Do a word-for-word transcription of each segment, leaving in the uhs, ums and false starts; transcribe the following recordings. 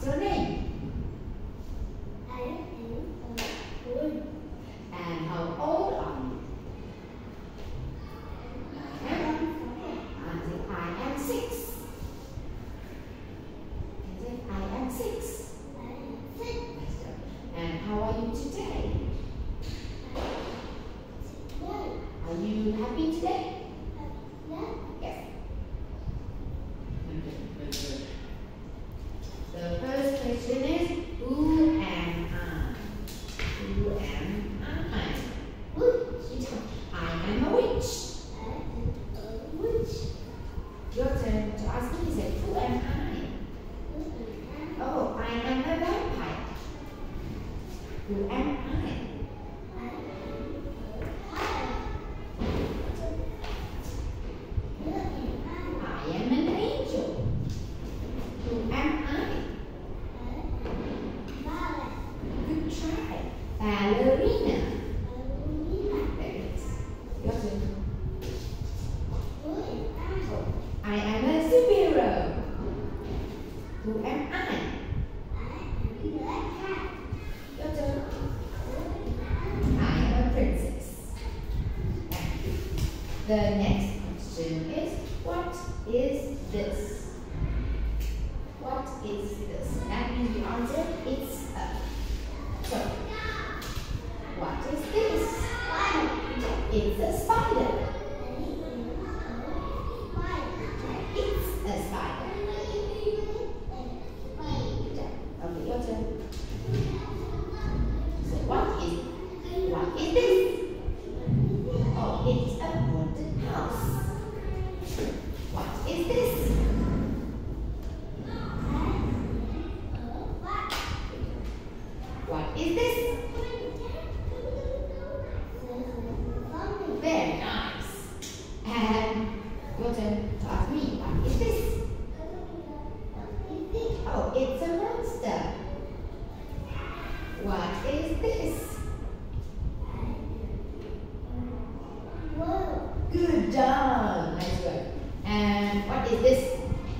What's your name? I am old. And how old are you? I am. I am six. I am six. I am six. And how are you today? Well, Are you happy today? yeah. Yes. The first question is, who am I? Who am I? Witch. I am a witch. I am a witch. Your turn to ask me. Say, who am I? Who am Oh, I am a vampire. Who am I? I? I am a pie. Who am I? I am an angel. Who am I? I am ballet. Good try. Ballerina. Ballerina. There it is. Your turn. Who am I? Oh, I am a superhero. Who am I? I am Black Cat. Your turn. Who am I? I am a princess. Thank you. The next question is, what is this? What is this? That means the answer is a. So, what is this? It's a spider. It's a spider. Okay, your turn. So, what is what is this? Oh, it's a wooden house. What is this? What is this? Very nice. And your turn to ask me, what is this? Oh, it's a monster. What is this? Good job. Nice work. And what is this?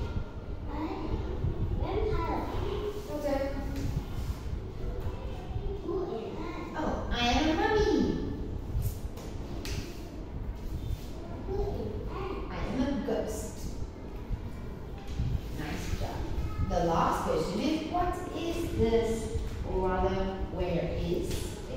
Your turn. Oh, I am a mummy. I am a ghost. Nice job. The last question is, what is this? Or rather, where is it?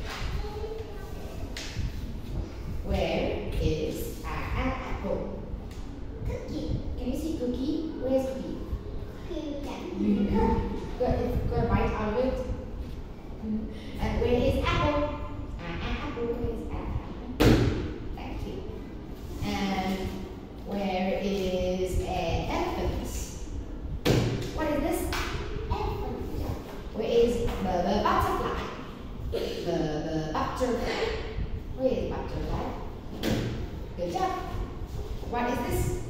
Where is an apple? Cookie. Can you see Cookie? Where's Cookie? Cookie. Got, got a bite out of it. And where is apple? An apple. Where is apple? Thank you. And where is an elephant? What is this? Where is the, the butterfly? The, the butterfly. Where is butterfly? Good job. What is this?